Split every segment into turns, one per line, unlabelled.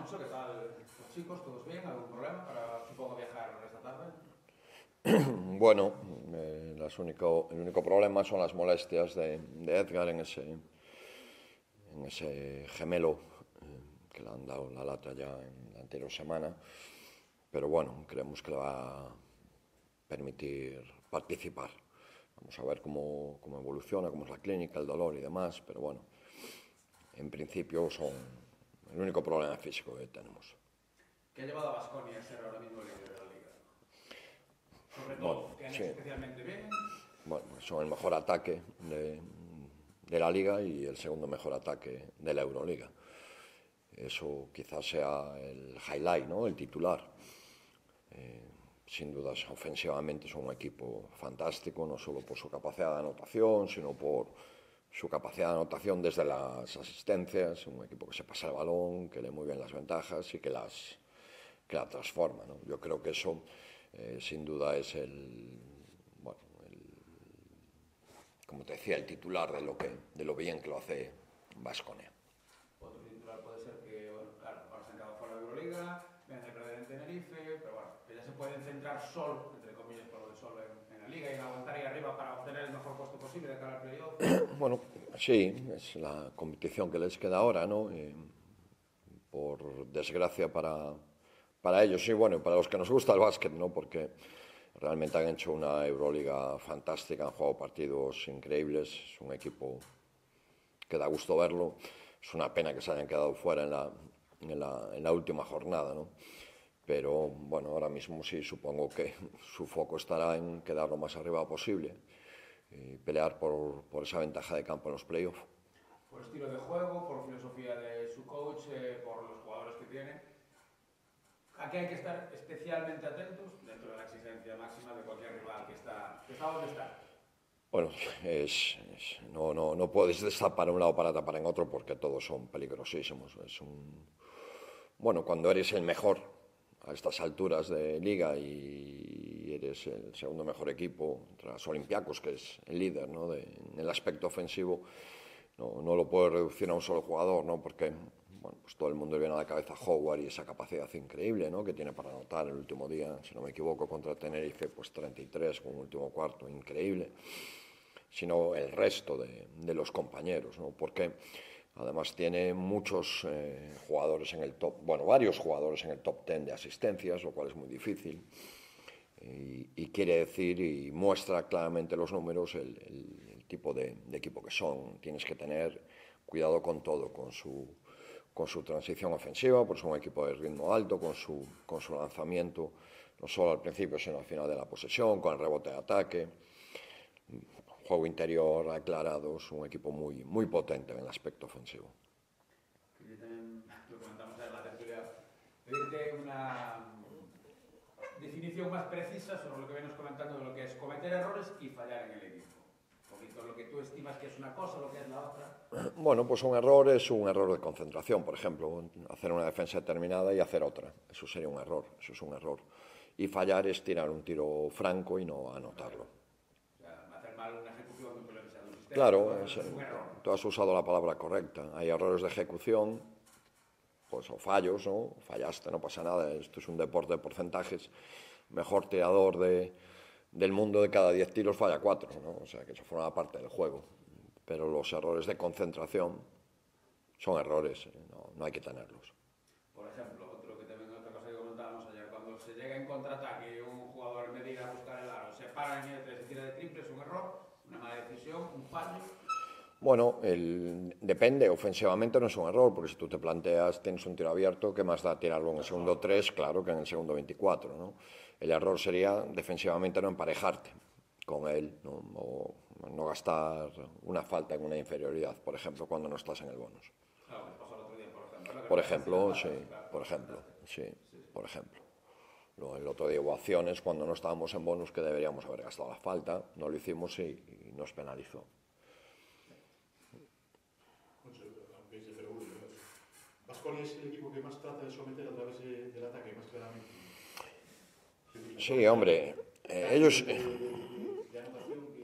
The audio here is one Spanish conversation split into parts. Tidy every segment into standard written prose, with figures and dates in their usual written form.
Moncho, ¿qué tal los chicos? ¿Todos bien? ¿Algún problema para, supongo, viajar esta tarde?
Bueno, el único problema son las molestias de Edgar en ese gemelo que le han dado la lata ya en la anterior semana. Pero bueno, creemos que le va a permitir participar. Vamos a ver cómo evoluciona, cómo es la clínica, el dolor y demás, pero bueno, en principio son el único problema físico que tenemos.
¿Qué ha llevado a Baskonia a ser ahora mismo el líder de la liga? Sobre todo, ¿que han hecho especialmente bien?
Bueno, son el mejor ataque de la liga y el segundo mejor ataque de la Euroliga. Eso quizás sea el highlight, ¿no? El titular. Sin dudas, ofensivamente son un equipo fantástico, no solo por su capacidad de anotación, sino por su capacidad de anotación desde las asistencias, un equipo que se pasa el balón, que lee muy bien las ventajas y que la transforma, ¿no? Yo creo que eso, sin duda, es como te decía, el titular de lo bien que lo hace Baskonia.
Otro titular puede ser que, bueno, claro, ahora se han quedado fuera de Euroliga, vienen de perder en Tenerife, pero bueno, que ya se pueden centrar solo, entre comillas, por lo de solo en la liga y en aguantar ahí arriba para obtener el mejor puesto posible de cara al playoff.
Bueno, sí, es la competición que les queda ahora, ¿no? Por desgracia para ellos, sí, bueno, para los que nos gusta el básquet, ¿no? Porque realmente han hecho una Euroliga fantástica, han jugado partidos increíbles, es un equipo que da gusto verlo. Es una pena que se hayan quedado fuera en la última jornada, ¿no? Pero bueno, ahora mismo sí, supongo que su foco estará en quedar lo más arriba posible y pelear por esa ventaja de campo en los playoffs.
Por estilo de juego, por filosofía de su coach, por los jugadores que tiene. ¿A qué hay que estar especialmente atentos dentro de la exigencia máxima de cualquier rival que está donde está?
Bueno, no puedes destapar un lado para tapar en otro porque todos son peligrosísimos. Bueno, cuando eres el mejor a estas alturas de liga y eres el segundo mejor equipo tras Olympiacos, que es el líder, ¿no? En el aspecto ofensivo, no lo puedes reducir a un solo jugador, ¿no? Porque bueno, pues todo el mundo le viene a la cabeza a Howard y esa capacidad increíble, ¿no? Que tiene para anotar el último día, si no me equivoco, contra Tenerife, pues 33 con un último cuarto, increíble. Sino el resto de los compañeros, ¿no? Porque además tiene muchos jugadores en el top, bueno, varios jugadores en el top 10 de asistencias, lo cual es muy difícil. Y quiere decir y muestra claramente los números el tipo de equipo que son. Tienes que tener cuidado con todo, con su transición ofensiva, porque es un equipo de ritmo alto, con su lanzamiento, no solo al principio, sino al final de la posesión, con el rebote de ataque. Juego interior aclarado, es un equipo muy, muy potente en el aspecto ofensivo.
Yo también lo comentamos en la tertulia, pedirte una definición más precisa sobre lo que venimos comentando de lo que es cometer errores y fallar en el equipo. Un poquito lo que tú estimas que es una cosa, lo que es la otra.
Bueno, pues un error es un error de concentración, por ejemplo, hacer una defensa determinada y hacer otra. Eso sería un error, eso es un error. Y fallar es tirar un tiro franco y no anotarlo.
Hacer mal una ejecución de un sistema.
Claro,
es un error.
tú has usado la palabra correcta. Hay errores de ejecución, pues o fallos, ¿no? Fallaste, no pasa nada. Esto es un deporte de porcentajes. Mejor tirador del mundo de cada 10 tiros falla 4, ¿no? O sea que eso forma parte del juego. Pero los errores de concentración son errores, no hay que tenerlos.
Por ejemplo, otra cosa que comentábamos ayer, cuando se llega en contraataque y un jugador en vez de ir a buscar el aro se para en el 3 y tira de triple, es un error, una mala decisión, un fallo.
Bueno, depende, ofensivamente no es un error, porque si tú te planteas, tienes un tiro abierto, ¿qué más da tirarlo en el segundo 3? Claro que en el segundo 24, ¿no? El error sería defensivamente no emparejarte con él, ¿no? O no gastar una falta en una inferioridad, por ejemplo, cuando no estás en el bonus.
Claro, que pasó el otro día, por ejemplo.
Por ejemplo, sí, por ejemplo. El otro día hubo acciones cuando no estábamos en bonus que deberíamos haber gastado la falta, no lo hicimos y nos penalizó.
Baskonia es el equipo que más trata de someter a través del ataque, más claramente.
Sí, hombre, ellos...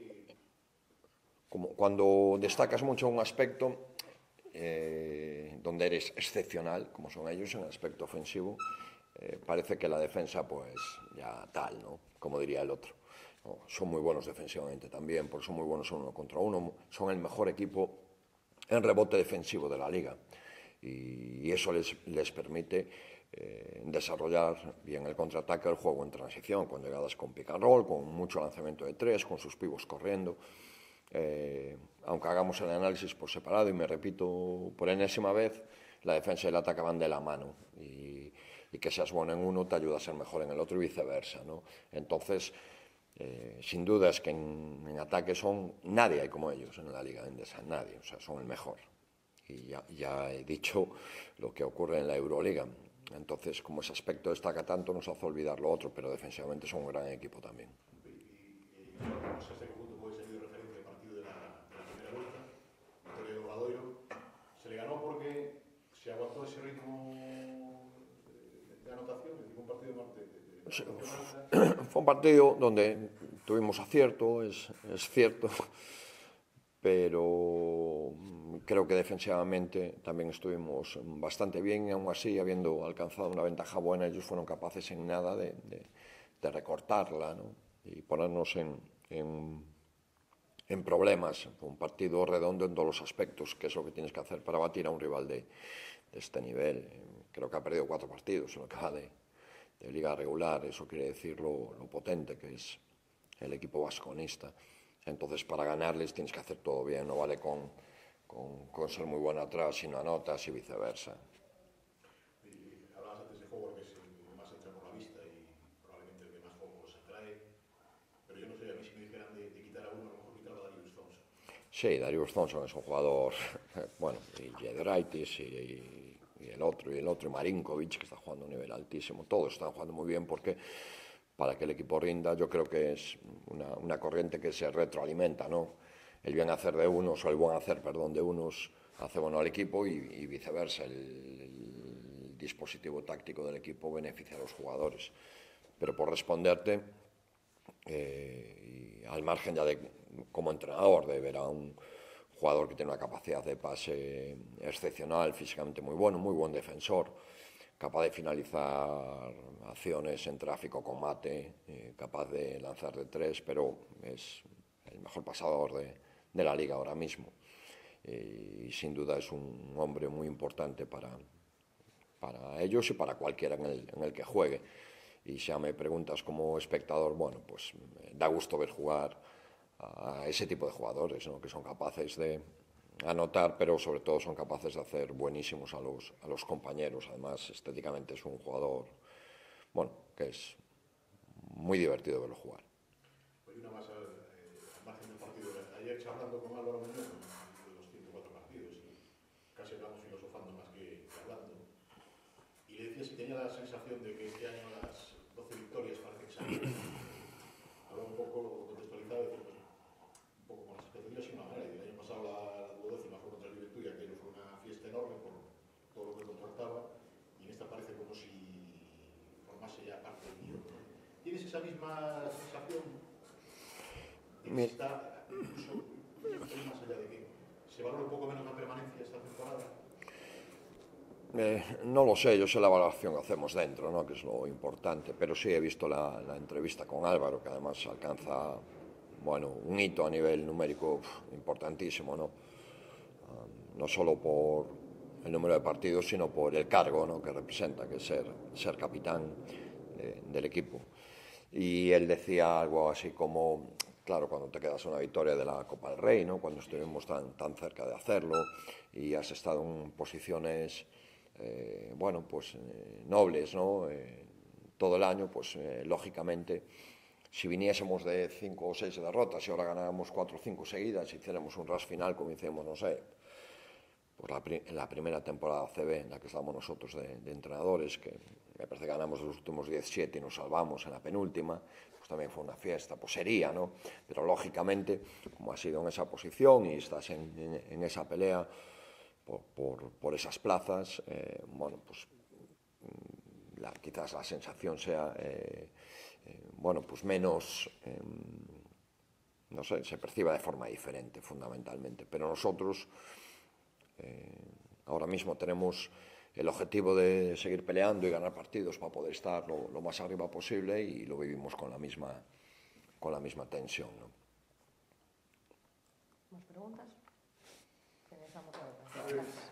Como cuando destacas mucho un aspecto, donde donde eres excepcional, como son ellos en el aspecto ofensivo, parece que la defensa, pues ya tal, ¿no? Como diría el otro. ¿No? Son muy buenos defensivamente también, porque son muy buenos uno contra uno, son el mejor equipo en rebote defensivo de la liga. Y eso les permite desarrollar bien el contraataque, el juego en transición, con llegadas con pick and roll, con mucho lanzamiento de tres, con sus pivos corriendo. Aunque hagamos el análisis por separado, y me repito por enésima vez, la defensa y el ataque van de la mano, y que seas bueno en uno te ayuda a ser mejor en el otro y viceversa, ¿no? Entonces, sin duda es que en ataque nadie hay como ellos en la Liga Endesa, nadie, o sea, son el mejor. Y ya he dicho lo que ocurre en la Euroliga. Entonces, como ese aspecto destaca tanto, nos hace olvidar lo otro, pero defensivamente son un gran equipo también.
No sé hasta qué punto puede servir de referencia el partido de la primera vuelta, Victoria de Obradoiro. Se le ganó porque se aguantó ese ritmo de anotación, es decir, un partido más de
fue un partido donde tuvimos acierto, es cierto, pero creo que defensivamente también estuvimos bastante bien, y aún así, habiendo alcanzado una ventaja buena, ellos fueron capaces en nada de recortarla, ¿no? Y ponernos en problemas. Un partido redondo en todos los aspectos, que es lo que tienes que hacer para batir a un rival de este nivel. Creo que ha perdido 4 partidos en lo que va de liga regular. Eso quiere decir lo potente que es el equipo vasconista. Entonces, para ganarles tienes que hacer todo bien, no vale con ser muy bueno atrás, sino anotas y viceversa.
Y hablabas antes de juego, que es el que más entra por la vista y probablemente el que más juego se atrae, pero yo no sé, a mí si me dijeran de quitar a uno, a lo mejor quitaba a Darius Thompson.
Sí, Darius Thompson es un jugador, bueno, y Jedraitis y el otro, y Marinkovic, que está jugando a un nivel altísimo. Todos están jugando muy bien, porque para que el equipo rinda, yo creo que es una corriente que se retroalimenta, ¿no? El bien hacer de unos, o el buen hacer, perdón, de unos hace bueno al equipo, y viceversa. El dispositivo táctico del equipo beneficia a los jugadores. Pero por responderte, y al margen ya de como entrenador, de ver a un jugador que tiene una capacidad de pase excepcional, físicamente muy bueno, muy buen defensor, capaz de finalizar acciones en tráfico con mate, capaz de lanzar de tres, pero es el mejor pasador de la liga ahora mismo. Y sin duda es un hombre muy importante para ellos y para cualquiera en el que juegue. Y si ya me preguntas como espectador, bueno, pues da gusto ver jugar a ese tipo de jugadores, ¿no? Que son capaces de anotar, pero sobre todo son capaces de hacer buenísimos a los compañeros. Además, estéticamente es un jugador, bueno, que es muy divertido verlo jugar.
Pues una más al margen del partido. Ayer, charlando con Álvaro Muñoz, de los 104 partidos, y casi acabamos filosofando más que hablando, y le decía si tenía la sensación de que este año las 12 victorias parece que se han hablaba un poco contextualizado, decía, pues, un poco con las expectativas y una manera. Y el año pasado la duodécima fue contra el Juventud, y aquello fue una fiesta enorme por todo lo que comportaba, y en esta parece como si formase ya parte del guión. ¿Tienes esa misma sensación de que se está incluso más allá de que se valora un poco menos la permanencia esta temporada?
No lo sé, yo sé la valoración que hacemos dentro, ¿no? Que es lo importante, pero sí he visto la entrevista con Álvaro, que además alcanza, bueno, un hito a nivel numérico importantísimo, ¿no? No solo por el número de partidos, sino por el cargo, ¿no? Que representa, que es ser capitán del equipo. Y él decía algo así como, claro, cuando te quedas una victoria de la Copa del Rey, ¿no? Cuando estuvimos tan cerca de hacerlo, y has estado en posiciones bueno, pues nobles, ¿no? Todo el año, pues lógicamente, si viniésemos de 5 o 6 derrotas y ahora ganáramos 4 o 5 seguidas, y hiciéramos un ras final como hicimos, no sé, pues en la primera temporada CB, en la que estábamos nosotros de entrenadores, que me parece que ganamos los últimos 17 y nos salvamos en la penúltima, pues también fue una fiesta, pues sería, ¿no? Pero lógicamente, como has sido en esa posición y estás en esa pelea por esas plazas, bueno, pues quizás la sensación sea, bueno, pues menos, no sé, se perciba de forma diferente fundamentalmente, pero nosotros, Ahora mismo tenemos el objetivo de seguir peleando y ganar partidos para poder estar lo más arriba posible, y lo vivimos con la misma tensión, ¿no?
¿Más preguntas? Finalizamos ahora.
Pues,